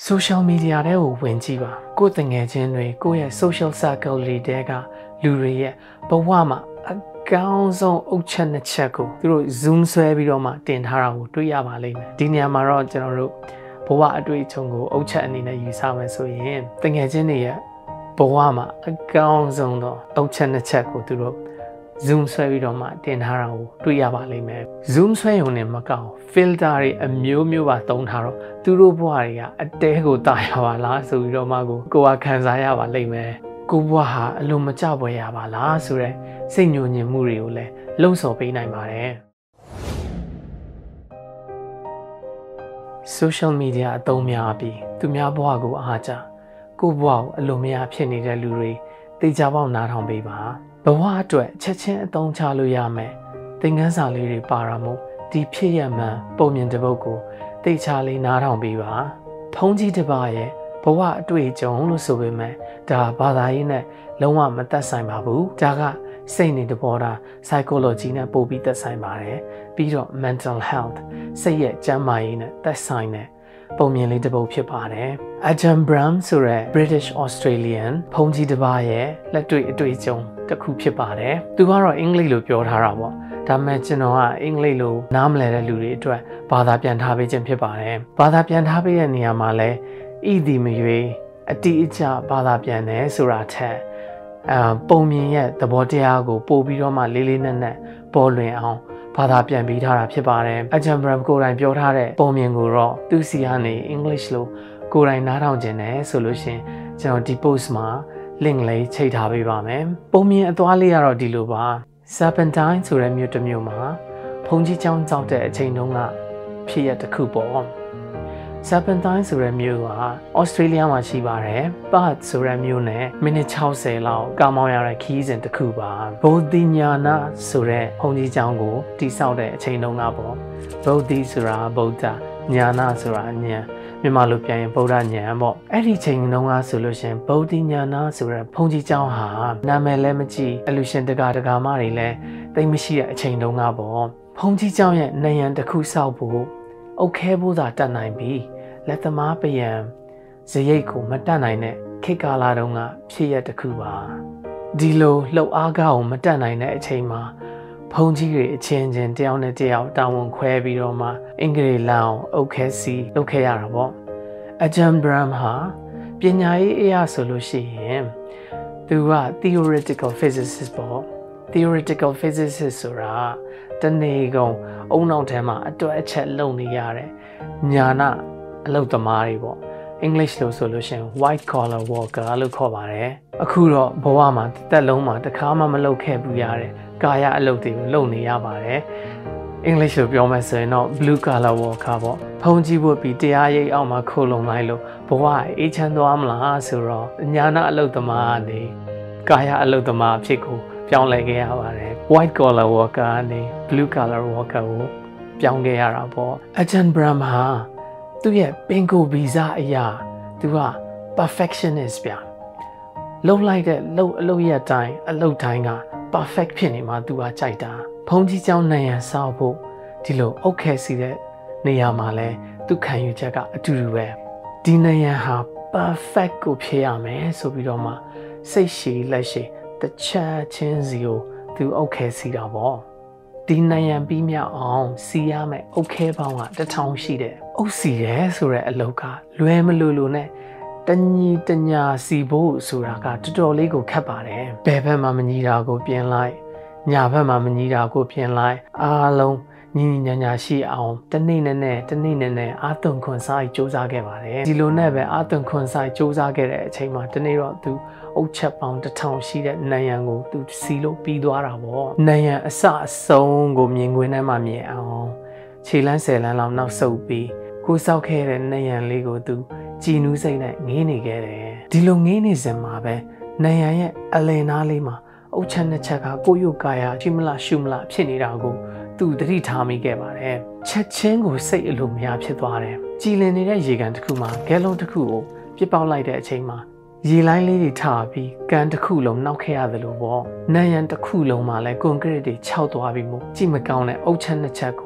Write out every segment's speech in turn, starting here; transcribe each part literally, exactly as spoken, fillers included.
social media တွေကိုဝင်ကြည့်ပါကိုယ်တငယ်ချင်းတွေကိုယ့်ရဲ့ social circle လေးတဲကလူတွေရဲ့ဘဝမှာအကောင်းဆုံးအုတ်ချက်နှစ်ချက်ကိုသူတို့ zoom ဆွဲပြီးတော့မှတင်ထားတာကိုတွေ့ရပါလိမ့်မယ်ဒီနေရာမှာတော့ကျွန်တော်တို့ဘဝအတွေ့အကြုံကိုအုတ်ချက်အနေနဲ့ယူဆမယ်ဆိုရင်တငယ်ချင်းတွေရဲ့ဘဝမှာအကောင်းဆုံးသောအုတ်ချက်နှစ်ချက်ကိုသူတို့ zoom ဆွဲပြီးတော့မှတင်ထားတာကိုတွေ့ရပါလိမ့်မယ် zoom ဆွဲရုံနဲ့မကောက် filter တွေအမျိုးမျိုးပါသုံးထားတော့သူတို့ဘဝတွေကအတဲကိုတာရပါလားဆိုပြီးတော့မှကိုကိုကခံစားရပါလိမ့်မယ်ကိုဘဝဟာအလိုမကျပွဲရပါလားဆိုတဲ့စိတ်ညှို့ညင်မှုတွေကိုလည်းလှုံ့ဆော်ပေးနိုင်ပါတယ် social media အသုံးများပြီးသူများဘဝကိုအားကြကိုဘဝကိုအလိုမရဖြစ်နေတဲ့လူတွေသိကြပေါက်နားထောင်ပေးပါဘဝအတွက်ချက်ချင်းအသုံးချလို့ရမယ်သင်ခန်းစာလေးတွေပါရမို့ဒီဖြစ်ရမှန်ပုံမြင်တစ်ပုဒ်ကိုသိချလေးနားထောင်ပေးပါဖုံးကြီးတစ်ပါးရဲ့ဘဝအတွေ့အကြုံလို့ဆိုပေမဲ့ဒါဘာသာရေးနဲ့လုံးဝမသက်ဆိုင်ပါဘူးဒါကစိတ်နေတဘောတာ psychology နဲ့ပို့ပြီးသက်ဆိုင်ပါတယ်ပြီးတော့ mental health စိတ်ရဲ့ကျန်းမာရေးနဲ့သက်ဆိုင်တဲ့ပုံမြင်လေးတစ်ပုဒ်ဖြစ်ပါတယ် Adam Brown ဆိုတဲ့ British Australian ဖုံးကြီးတစ်ပါးရဲ့လက်တွေ့အတွေ့အကြုံတစ်ခုဖြစ်ပါတယ်သူကတော့အင်္ဂလိပ်လိုပြောထားတာပေါ့ဒါပေမဲ့ကျွန်တော်ကအင်္ဂလိပ်လိုနားမလည်တဲ့လူတွေအတွက်ဘာသာပြန်ထားပေးခြင်းဖြစ်ပါတယ်ဘာသာပြန်ထားပေးတဲ့နေရာမှာလဲဣတိမရွေအတိအကျဘာသာပြန်တယ်ဆိုတာထက်အာပုံမြင်ရဲ့သဘောတရားကိုပို့ပြီးတော့မှလေးလေးနက်နက်ပေါ်လွင်အောင်ဘာသာပြန်ပြီးထားတာဖြစ်ပါတယ်အဂျမ်ဘရမ်ကိုယ်တိုင်ပြောထားတဲ့ပုံမြင်ကိုတော့သူစီကနေ English လိုကိုယ်တိုင်နားထောင်ခြင်းနဲ့ဆိုလို့ရှင်ကျွန်တော်ဒီ post မှာ link လေးချိန်ထားပေးပါမယ်ပုံမြင်အသွားလေးကတော့ဒီလိုပါ Serpentine ဆိုတဲ့မြို့တစ်မြို့မှာဘုံကြီးကျောင်းကြောက်တဲ့အချိန်တုန်းကဖြစ်ရတစ်ခုပေါ့ Serpentine ဆိုတဲ့မြို့က Australia မှာရှိပါတယ် Perth ဆိုတဲ့မြို့နဲ့မိနစ်၆၀လောက်ကားမောင်းရတဲ့ခီးစဉ်တစ်ခုပါဗုဒ္ဓညာနာဆိုတဲ့ဘုံကြီးကျောင်းကိုတည်ဆောက်တဲ့အချိန်တုန်းကပေါ့ဗုဒ္ဓဆိုတာဗုဒ္ဓညာနာဆိုတာဉာဏ်မြန်မာလိုပြန်ရင်ဗုဒ္ဓဉာဏ်ပေါ့အဲ့ဒီချိန်တုန်းကဆိုလို့ရှင်ဗုဒ္ဓညာနာဆိုတဲ့ဘုံကြီးကျောင်းဟာနာမည်လည်းမကြည့်အလူရှင်တကာတကာမတွေလည်းသိမရှိတဲ့အချိန်တုန်းကပေါ့ဘုံကြီးကျောင်းရဲ့နယံတစ်ခုဆောက်ဖို့အုတ်ခဲဖို့သာတတ်နိုင်ပြီလက်သမားပယံဇရိတ်ကိုမတတ်နိုင်တဲ့ခေတ်ကာလတုန်းကဖြစ်ရတစ်ခုပါဒီလိုလှုပ်အားကောင်းမတတ်နိုင်တဲ့အချိန်မှာဘုံကြီးတွေအချင်းချင်းတယောက်နဲ့တယောက်တာဝန်ခွဲပြီးတော့မှအင်္ဂလိပ်လောင်အုတ်ခဲစီလုပ်ခဲ့ရတာပေါ့အဂျမ်ဘရမ်ဟာပညာရေးအရာဆိုလို့ရှိရင်သူက theoretical physicist ပေါ့ theoretical physicist ဆိုတာတနေ့ကုန်အုံနောက်ထဲမှာအတွက်အချက်လုံနေရတဲ့ညာနာအလုပ်သမားတွေပေါ့ English လို့ဆိုလို့ရှိရင် white collar worker လို့ခေါ်ပါတယ်အခုတော့ဘဝမှာတက်လုံးမှာတစ်ခါမှမလုပ်ခဲ့ဘူးရတဲ့ကာယအလုပ်တွေကိုလုပ်နေရပါတယ် English လို့ပြောမယ်ဆိုရင်တော့ blue collar worker ပေါ့ဖုံးကြည့်ဖို့ပြီးတရားရိပ်အောက်မှာခိုးလုံလိုက်လို့ဘဝအေးချမ်းသွားမလားဆိုတော့ညာနာအလုပ်သမားကနေကာယအလုပ်သမားအဖြစ်ကိုပြောင်းလဲခဲ့ရပါတယ် white collar worker ကနေ blue collar worker ကိုပြောင်းခဲ့ရတာပေါ့ Ajahn Brahm ဟာသူရဲ့ပင်ကိုဗီဇအရာသူက perfectionist ဗျလှုပ်လိုက်တဲ့လှုပ်အလုပ်ရတိုင်းအလုပ်တိုင်းက perfect ဖြစ်နေမှသူကကြိုက်တာဖုံးကြီးကျောင်းနိုင်ရန်စောက်ဖို့ဒီလိုအုတ်ခဲစီတဲ့နေရာမှာလဲသူခံယူချက်ကအတူတူပဲဒီနိုင်ရန်ဟာ perfect ကိုဖြစ်ရမယ်ဆိုပြီးတော့မှစိတ်ရှည်လက်ရှည်တစ်ချက်ချင်းစီကိုသူအုတ်ခဲစီတာပေါ့ဒီနိုင်ရန်ပြီးမြောက်အောင်စီရမယ်အုတ်ခဲပေါင်းကတထောင်ရှိတယ်အုတ်စီရဲဆိုတဲ့အလုပ်ကလွယ်မလို့လို့နဲ့တညီတညာစီဖို့ဆိုတာကတော်တော်လေးကိုခက်ပါတယ်ဘယ်ဘက်မှမညီတာကိုပြင်လိုက်ညာဘက်မှမညီတာကိုပြင်လိုက်အားလုံးညီညီညာညာရှိအောင်တနေ့နဲ့နဲ့တနေ့နဲ့နဲ့အာသွန်ခွန်ဆိုင်စူးစမ်းခဲ့ပါတယ်ဒီလိုနဲ့ပဲအာသွန်ခွန်ဆိုင်စူးစမ်းခဲ့တဲ့အချိန်မှာတနေ့တော့သူအုတ်ချက်ပေါင်းတစ်ထောင်ရှိတဲ့နံရံကိုသူစီလို့ပြီးသွားတာပေါ့နံရံအစအဆုံးကိုမြင်ကွင်းထဲမှာမြင်အောင်ခြေလန်းဆယ်လန်းလောက်နောက်ဆုပ်ပြီးကိုစောက်ခဲ့တဲ့နံရံလေးကိုသူကြည်နူးစိတ်နဲ့ငေးနေခဲ့တယ်ဒီလိုငေးနေစင်မှာပဲနံရံရဲ့အလယ်နားလေးမှာအုတ်ချက်နှစ်ချက်ကကိုယုတ်ကာယရှိမလားရှုမလားဖြစ်နေတာကိုသူသတိထားမိခဲ့ပါတယ်ချက်ချင်းကိုစိတ်အလိုမရဖြစ်သွားတယ်ကြည်လင်နေတဲ့ရေကန်တစ်ခုမှာဂဲလုံးတစ်ခုကိုပြစ်ပေါက်လိုက်တဲ့အချိန်မှာရေလိုင်းလေးတွေထားပြီးကန်တစ်ခုလုံးနှောက်ခဲ့ရတယ်လို့ပေါ့နံရံတစ်ခုလုံးမှာလည်းကွန်ကရစ်တွေခြောက်သွားပြီးမို့ကြည့်မကောင်းတဲ့အုတ်ချက်နှစ်ချက်ကို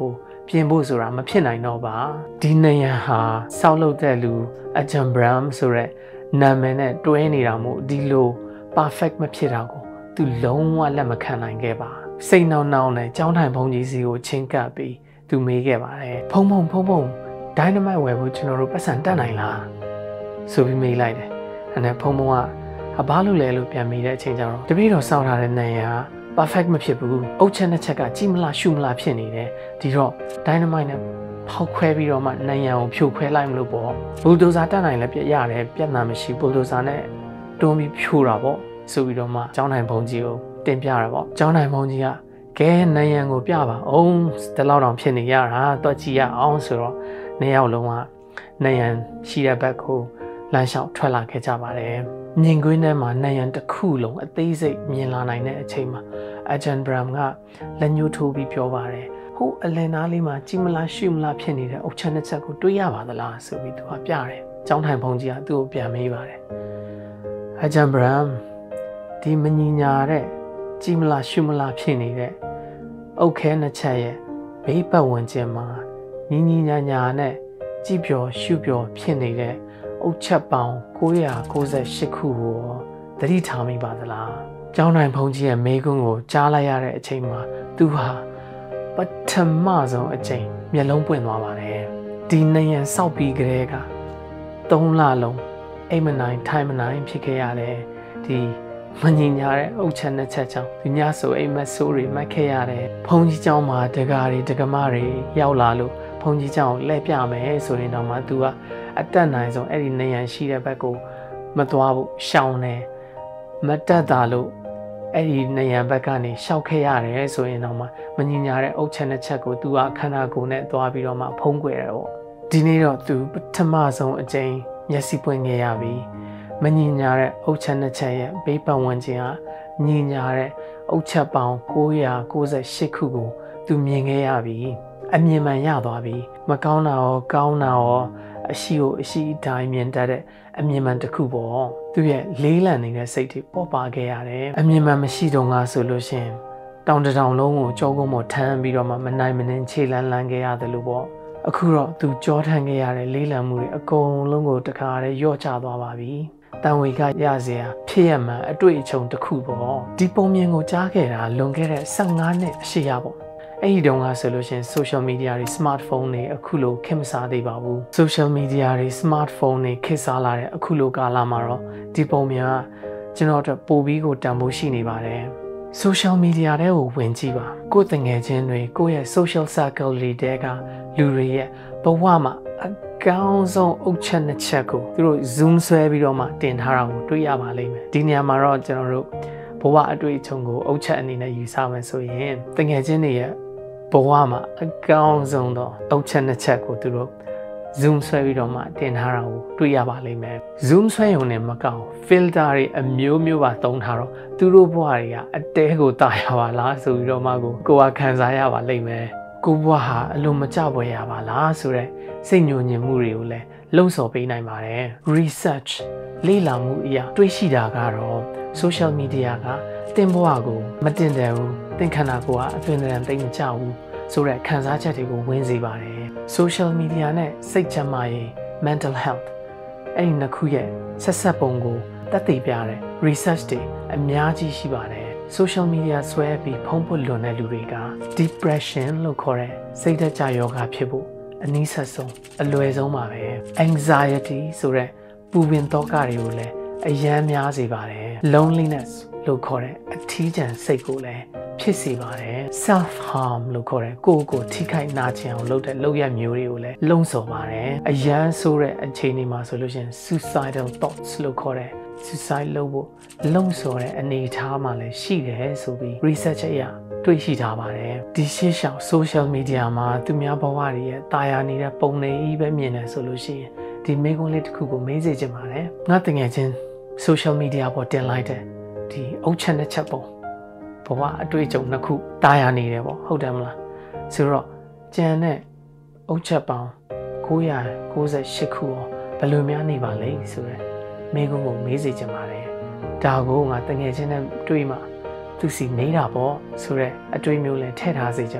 ပြင်ဖို့ဆိုတာမဖြစ်နိုင်တော့ပါဒီနေရန်ဟာစောက်လုပ်တဲ့လူအဂျန်ဘရမ်ဆိုတဲ့နာမည်နဲ့တွဲနေတာမို့ဒီလို perfect မဖြစ်တာကိုသူလုံးဝလက်မခံနိုင်ခဲ့ပါစိတ်နှောင်းနှောင်းနဲ့ကြောင်းထိုင်ဘုံကြီးစီကိုချင်းကပ်ပြီးသူမေးခဲ့ပါတယ်ဖုံဖုံဖုံဖုံဒိုင်းနမိုက်ဝယ်ဖို့ကျွန်တော်တို့ပတ်စံတက်နိုင်လားဆိုပြီးမေးလိုက်တယ်အဲ့ဒါဖုံဖုံကအဘာလို့လဲလို့ပြန်မေးတဲ့အချိန်ကျတော့တပည့်တော်စောက်ထားတဲ့နေရန်ဟာ perfect မဖြစ်ဘူးအုတ်ချက်နှစ်ချက်ကကြီးမလားရှုမလားဖြစ်နေတယ်ဒီတော့ dynamite နဲ့ဖောက်ခွဲပြီးတော့မှနိုင်ရန်ကိုဖြိုခွဲလိုက်မလို့ပေါ့ဘူဒိုဇာတက်နိုင်လည်းပြရတယ်ပြတ်နာမရှိဘူဒိုဇာနဲ့တွန်းပြီးဖြိုတာပေါ့ဆိုပြီးတော့မှကျောင်းထိုင်ဘုံကြီးကိုတင်ပြတာပေါ့ကျောင်းထိုင်ဘုံကြီးကကဲနိုင်ရန်ကိုပြပါအောင်ဒီလောက်တောင်ဖြစ်နေရတာတော့ကြည့်ရအောင်ဆိုတော့နှစ်ယောက်လုံးကနိုင်ရန်ရှိတဲ့ဘက်ကိုလမ်းလျှောက်ထွက်လာခဲ့ကြပါတယ်မြင်ကွင်းထဲမှာနိုင်ရန်တစ်ခုလုံးအသေးစိတ်မြင်လာနိုင်တဲ့အချိန်မှာအဂျန်ဘရမ်ကလက်ညှိုးထိုးပြီးပြောပါတယ်ဟိုအလယ်နားလေးမှာကြီးမလားရှုမလားဖြစ်နေတဲ့အုတ်ချက်နှစ်ချက်ကိုတွေးရပါသလားဆိုပြီးသူကပြတယ်ကျောင်းထိုင်ဘုံကြီးကသူ့ကိုပြန်မေးပါတယ်အဂျန်ဘရမ်ဒီမညီညာတဲ့ကြီးမလားရှုမလားဖြစ်နေတဲ့အုတ်ခဲနှစ်ချက်ရဲ့ဘေးပတ်ဝန်းကျင်မှာညီညီညာညာနဲ့ကြည်ပျော်ရှုပျော်ဖြစ်နေတဲ့အုတ်ချက်ပေါင်းကိုးရာကိုးဆယ်ရှစ်ခုကိုသတိထားမိပါသလားကျောင်းနိုင်ဘုံကြီးရဲ့မေကွန်းကိုကြားလိုက်ရတဲ့အချိန်မှာသူဟာပထမဆုံးအချိန်မျက်လုံးပွင့်သွားပါတယ်ဒီနေရန်စောက်ပြီးကလေးကသုံးလလုံးအိမ်မနိုင်ထိုင်မနိုင်ဖြစ်ခဲ့ရတယ်ဒီမငြင်ညာတဲ့အုတ်ချက်နှစ်ချက်ကြောင့်ဒီညဆိုအိမ်မက်ဆိုးတွေမှတ်ခဲ့ရတယ်ဘုံကြီးကျောင်းမှာတကားတွေတကမတွေရောက်လာလို့ဘုံကြီးကျောင်းလှည့်ပြမယ်ဆိုရင်တော့မှသူကအတက်နိုင်ဆုံးအဲ့ဒီနေရန်ရှိတဲ့ဘက်ကိုမသွားဘူးရှောင်းတယ်မတက်တာလို့အဲ့ဒီနေရန်ဘက်ကနေရှောက်ခဲ့ရတယ်ဆိုရင်တော့မှမငြင်ညာတဲ့အုတ်ချက်နှစ်ချက်ကိုသူကခန္ဓာကိုယ်နဲ့သွားပြီးတော့မှဖုံးကွယ်တယ်ပေါ့ဒီနေ့တော့သူပထမဆုံးအကြိမ်မျက်စိပွင့်ခဲ့ရပြီမငြင်ညာတဲ့အုတ်ချက်နှစ်ချက်ရဲ့ဘေးပတ်ဝန်းကျင်ကငြင်ညာတဲ့အုတ်ချက်ပေါင်းကိုးရာကိုးဆယ်ရှစ်ခုကိုသူမြင်ခဲ့ရပြီအမြင်မှန်ရသွားပြီမကောင်းတာရောကောင်းတာရောအရှိကိုအရှိတိုင်းမြင်တတ်တဲ့အမြင်မှန်တစ်ခုပေါ့သူရဲ့လေးလံနေတဲ့စိတ်တွေပေါ်ပါခဲ့ရတယ်အမြင်မှန်မရှိတော့ငါဆိုလို့ရှင်တောင်တထောင်လုံးကိုကြောကုန်းပေါ်ထမ်းပြီးတော့မှမနိုင်မနှင်းခြေလန်းလန်းခဲ့ရတယ်လို့ပေါ့အခုတော့သူကြောထမ်းခဲ့ရတဲ့လေးလံမှုတွေအကုန်လုံးကိုတခါတည်းရော့ချသွားပါပြီတန်ဝေကရစရာဖြစ်ရမှန်အတွေ့အကြုံတစ်ခုပေါ့ဒီပုံမြင်ကိုကြားခဲ့တာလွန်ခဲ့တဲ့ဆယ့်ငါးနှစ်အရှိရပေါ့အဲ့ဒီတုန်းကဆိုလို့ရှိရင် social media တွေ smartphone တွေအခုလိုခေတ်မစားသေးပါဘူး social media တွေ smartphone တွေခေတ်စားလာတဲ့အခုလိုကာလမှာတော့ဒီပုံများကျွန်တော်တို့ပို့ပြီးကိုတန်ဖိုးရှိနေပါတယ် social media တွေကိုဝင်ကြည့်ပါကိုယ်တငယ်ချင်းတွေကိုယ့်ရဲ့ social circle တွေတဲကလူတွေရဲ့ဘဝမှာအကောင်းဆုံးအုတ်ချက်နှစ်ချက်ကိုသူတို့ zoom ဆွဲပြီးတော့မှတင်ထားတာကိုတွေ့ရပါလိမ့်မယ်ဒီနေရာမှာတော့ကျွန်တော်တို့ဘဝအတွေ့အကြုံကိုအုတ်ချက်အနေနဲ့ယူဆမယ်ဆိုရင်တငယ်ချင်းတွေရဲ့ဘဝမှာအကောင်းဆုံးသောအုတ်ချက်နှစ်ချက်ကိုသူတို့ zoom ဆွဲပြီးတော့မှတင်ထားတာကိုတွေ့ရပါလိမ့်မယ် zoom ဆွဲရုံနဲ့မကောင်း filter တွေအမျိုးမျိုးပါသုံးထားတော့သူတို့ဘဝတွေကအတဲကိုတာရပါလားဆိုပြီးတော့မှကိုကိုယ်ကခံစားရပါလိမ့်မယ်ကိုဘဝဟာအလိုမကျပွဲရပါလားဆိုတဲ့စိတ်ညှို့ညင်မှုတွေကိုလည်းလှုံ့ဆော်ပေးနိုင်ပါတယ် research လေ့လာမှုအရာတွေ့ရှိတာကတော့ social media ကတင်ဘဝကိုမတင်တယ်ဘူးတင်ခန္ဓာကိုယ်ကအသွင်သဏ္ဍာန်သိမ့်မကျဘူးဆိုတဲ့ခံစားချက်တွေကိုဝင်စေပါတယ် social media နဲ့စိတ်ကျန်းမာရေး mental health အဲ့ဒီနှစ်ခုရဲ့ဆက်ဆက်ပုံကိုသက်သေပြတဲ့ research တွေအများကြီးရှိပါတယ် social media ဆွဲပြီးဖုံးပွလွန်တဲ့လူတွေက depression လို့ခေါ်တဲ့စိတ်ဓာတ်ကျယောဂဖြစ်ဖို့အနည်းဆက်ဆုံးအလွယ်ဆုံးပါပဲ anxiety ဆိုတဲ့ပူပင်သောကတွေကိုလည်းအယမ်းများစေပါတယ် loneliness လို့ခေါ်တဲ့အထီးကျန်စိတ်ကိုလည်းဖြစ်စေပါတယ် self harm လို့ခေါ်တဲ့ကိုယ့်ကိုယ်ထိခိုက်နာကျင်အောင်လုပ်တဲ့လုပ်ရမျိုးတွေကိုလည်းလှုံ့ဆော်ပါတယ်အယမ်းဆိုးတဲ့အခြေအနေမှာဆိုလို့ရှိရင် suicidal thoughts လို့ခေါ်တဲ့ suicide လုပ်ဖို့လှုံ့ဆော်တဲ့အနေအထားမှာလည်းရှိတယ်ဆိုပြီး research အရတွေ့ရှိထားပါတယ်ဒီရှေ့ရှောက် social media မှာသူများဘဝတွေရဲ့တာယာနေတဲ့ပုံတွေကြီးပဲမြင်တယ်ဆိုလို့ရှိရင်ဒီမိကုန်းလေးတစ်ခုကိုမေးစေချင်ပါတယ်ငါတကယ်ချင်း social media ပေါ်တင်လိုက်တဲ့ဒီအုတ်ချက်နဲ့ချက်ပုံဘဝအတွေ့အကြုံနှစ်ခုတာယာနေတယ်ပေါ့ဟုတ်တယ်မလားဆိုတော့ကျန်တဲ့အုတ်ချက်ပေါင်းကိုးရာကိုးဆယ်ရှစ်ခုရောဘယ်လိုများနေပါလဲဆိုတော့မိကုန်းကိုမေးစေချင်ပါတယ်ဒါကိုငါတကယ်ချင်းနဲ့တွေ့မှသူစီနေတာပေါ့ဆိုတော့အတွေ့မျိုးလည်းထည့်ထားစေချင်ပါတယ်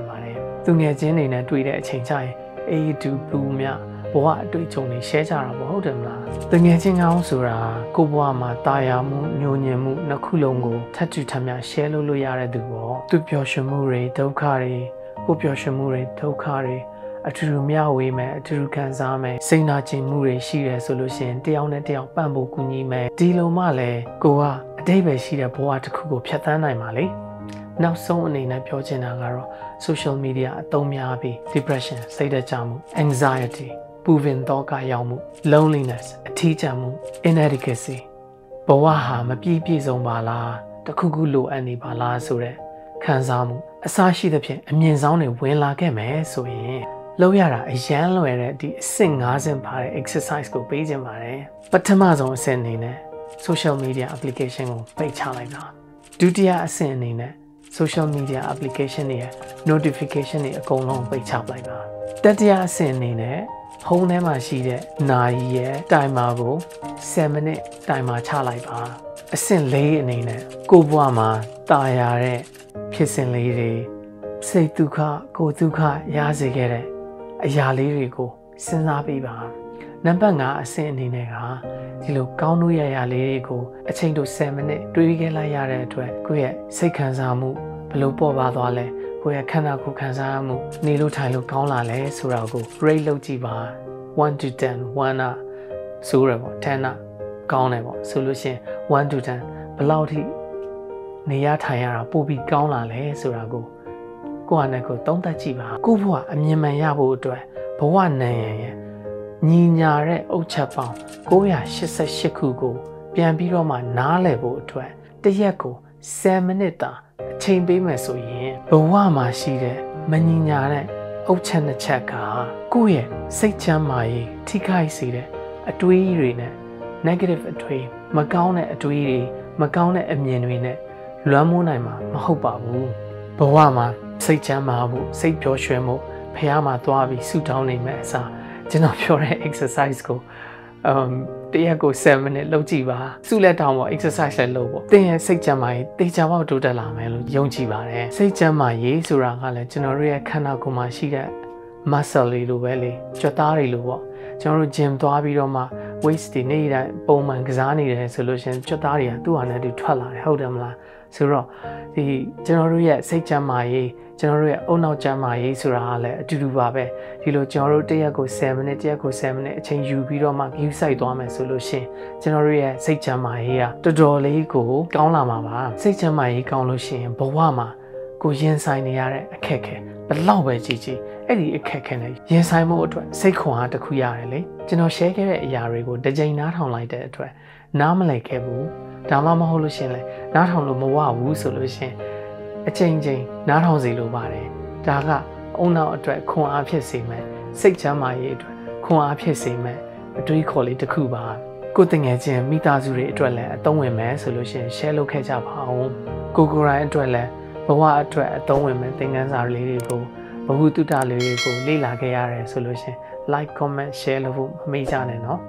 သူငယ်ချင်းတွေနဲ့တွေ့တဲ့အချိန်ကျရင်အေးတူဘူးမြဘဝအတွေ့အကြုံတွေ share ကြတာမဟုတ်တယ်မလားတငယ်ချင်းကောင်းဆိုတာကိုဘဝမှာတာယာမှုညှို့ညင်မှုနှစ်ခုလုံးကိုထပ်တူထပ်မြ share လုပ်လို့ရတဲ့သူပေါ့သူပျော်ရွှင်မှုတွေဒုက္ခတွေကိုပျော်ရွှင်မှုတွေဒုက္ခတွေအထူးမျှဝေမယ်အထူးခံစားမယ်စိတ်နာကျင်မှုတွေရှိတယ်ဆိုလို့ရှိရင်တယောက်နဲ့တယောက်ပံ့ပိုးကူညီမယ်ဒီလိုမှလည်းကိုကအတိတ်ပဲရှိတဲ့ဘဝတစ်ခုကိုဖြတ်သန်းနိုင်ပါလေနောက်ဆုံးအနေနဲ့ပြောချင်တာကတော့ social media အသုံးများပြီး depression စိတ်ဓာတ်ကျမှု anxiety ပူပင်သောကရောက်မှု loneliness အထီးကျန်မှု inadequacy ဘဝဟာမပြည့်ပြည့်စုံပါလားတခုခုလိုအပ်နေပါလားဆိုတဲ့ခံစားမှုအစရှိသဖြင့်အမြင်ဆောင်တွေဝင်လာခဲ့မယ်ဆိုရင်လုပ်ရတာအရန်လွယ်တဲ့ဒီအဆင့်၅ဆင့်ပါတဲ့ exercise ကိုပေးခြင်းပါတယ်ပထမဆုံးအဆင့်အနေနဲ့ social media application ကိုပိတ်ချလိုက်တာဒုတိယအဆင့်အနေနဲ့ social media application တွေရဲ့ notification တွေအကုန်လုံးပိတ်ချလိုက်ပါတတိယအဆင့်အနေနဲ့ home ထဲမှာရှိတဲ့နာရီရဲ့ timer ကို7 minute timer ချလိုက်ပါအဆင့်၄အနေနဲ့ကိုယ့်ဘဝမှာတာယာတဲ့ဖြစ်စဉ်လေးတွေစိတ်ဒုက္ခကိုယ်ဒုက္ခရစေခဲ့တဲ့အရာလေးတွေကိုစဉ်းစားပြီးပါနံပါတ်၅အဆင့်အနေနဲ့ကဒီလိုကောင်းလို့ရရလေးတွေကိုအချိန်တို7 minute တွေးခဲ့လိုက်ရတဲ့အတွက်ကိုယ့်ရဲ့စိတ်ခံစားမှုဘယ်လိုပေါ်ပါသွားလဲကိုယ့်ရဲ့ခန္ဓာကိုယ်ခံစားမှုနေလို့ထိုင်လို့ကောင်းလာလဲဆိုတာကို rate လုပ်ကြည့်ပါone to ten one ကဆိုရပေါ့tenကကောင်းတယ်ပေါ့ဆိုလို့ရှိရင်one to ten ဘယ်လောက်ထိနေရထိုင်ရတာပိုပြီးကောင်းလာလဲဆိုတာကိုကိုယ့်အနေနဲ့ကိုသုံးသပ်ကြည့်ပါကိုယ့်ဘဝအမြင်မှန်ရဖို့အတွက်ဘဝနိုင်ရန်ရဲ့ညီညာတဲ့အုတ်ချက်ပေါင်း၉၈၈ခုကိုပြန်ပြီးတော့မှနားလည်ဖို့အတွက်တရက်ကို7 မိနစ်တာအချိန်ပေးမယ်ဆိုရင်ဘဝမှာရှိတဲ့မညီညာတဲ့အုတ်ချက်နှစ်ချက်ကကိုယ့်ရဲ့စိတ်ချမ်းသာရေးထိခိုက်စေတဲ့အတွေးတွေနဲ့ negative အတွေးမကောင်းတဲ့အတွေးတွေမကောင်းတဲ့အမြင်တွေနဲ့လွမ်းမိုးနိုင်မှာမဟုတ်ပါဘူးဘဝမှာစိတ်ချမ်းသာဖို့စိတ်ပျော်ရွှင်ဖို့ဖះမှာသွားပြီးဆူတောင်းနေမယ်အစားကျွန်တော်ပြောတဲ့ exercise ကို um တရက်ကို7 minute လုပ်ကြည့်ပါစုလက်တောင်းပေါ့ exercise လည်းလုပ်ပေါ့သင်ရဲ့စိတ်ချမ်းသာရေးတေချာပေါက်တိုးတက်လာမယ်လို့ယုံကြည်ပါတယ်စိတ်ချမ်းသာရေးဆိုတာကလည်းကျွန်တော်တို့ရဲ့ခန္ဓာကိုယ်မှာရှိတဲ့ muscle တွေလိုပဲလေကြွက်သားတွေလိုပေါ့ကျွန်တော်တို့ gym သွားပြီးတော့မှ weight တွေနေ့တိုင်းပုံမှန်ကစားနေတယ်ဆိုလို့ရှိရင်ကြွက်သားတွေကသူ့ဟာနဲ့သူထွက်လာတယ်ဟုတ်တယ်မလားဆိုတော့ဒီကျွန်တော်တို့ရဲ့စိတ်ချမ်းသာရေးကျွန်တော်တို့ရဲ့အုံနောက်ချမ်းသာရေးဆိုတာကလည်းအတူတူပါပဲဒီလိုကျွန်တော်တို့တရက်ကို7 minute တရက်ကို7 minute အချိန်ယူပြီးတော့မှ view site သွားမယ်ဆိုလို့ရှိရင်ကျွန်တော်တို့ရဲ့စိတ်ချမ်းသာရေးကတော်တော်လေးကိုကောင်းလာမှာပါစိတ်ချမ်းသာရေးကောင်းလို့ရှိရင်ဘဝမှာကိုရင်ဆိုင်နေရတဲ့အခက်အခဲဘယ်လောက်ပဲကြီးကြီးအဲ့ဒီအခက်အခဲနဲ့ရင်ဆိုင်မှုအတွက်စိတ်ခွန်အားတစ်ခုရတယ်လေကျွန်တော် share ခဲ့တဲ့အရာတွေကိုတစ်ကြိမ်နားထောင်လိုက်တဲ့အတွက်နားမလည်ခဲ့ဘူးဒါမှမဟုတ်လို့ရှိရင်လေနားထောင်လို့မဝဘူးဆိုလို့ရှိရင်အချိန်ချင်းနားထောင်စီလိုပါတယ်ဒါကအုံနောက်အတွက်ခွန်အားဖြစ်စေမယ်စိတ်ချမ်းသာရေးအတွက်ခွန်အားဖြစ်စေမယ်အတွေးခေါ်လေးတစ်ခုပါကိုယ်တငယ်ချင်းမိသားစုတွေအတွက်လည်းအသုံးဝင်မယ်ဆိုလို့ရှိရင် share လုပ်ခဲ့ကြပါအောင်ကိုကိုယ်တိုင်အတွက်လည်းဘဝအတွက်အသုံးဝင်မယ်သင်ခန်းစာလေးတွေကိုဘဝတုတ္တလေးတွေကိုလေ့လာခဲ့ရတယ်ဆိုလို့ရှိရင် like comment share လုပ်ဖို့မမေ့ကြနဲ့နော်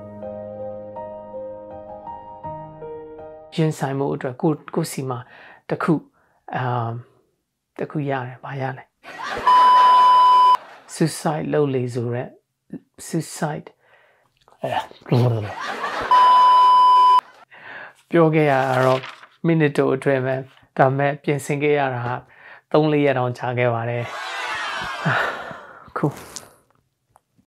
ရင်ဆိုင်မှုအတွက်ကိုကိုစီမှာတခုအာတခုရတယ်ဘာရလဲ suicide လုပ်လေဆိုရက် suicide ပြောခဲ့ရတော့ minute တို့အတွင်းပဲဒါမဲ့ပြင်ဆင်ခဲ့ရတာ၃-၄ရက်တောင်ကြာခဲ့ပါတယ် cool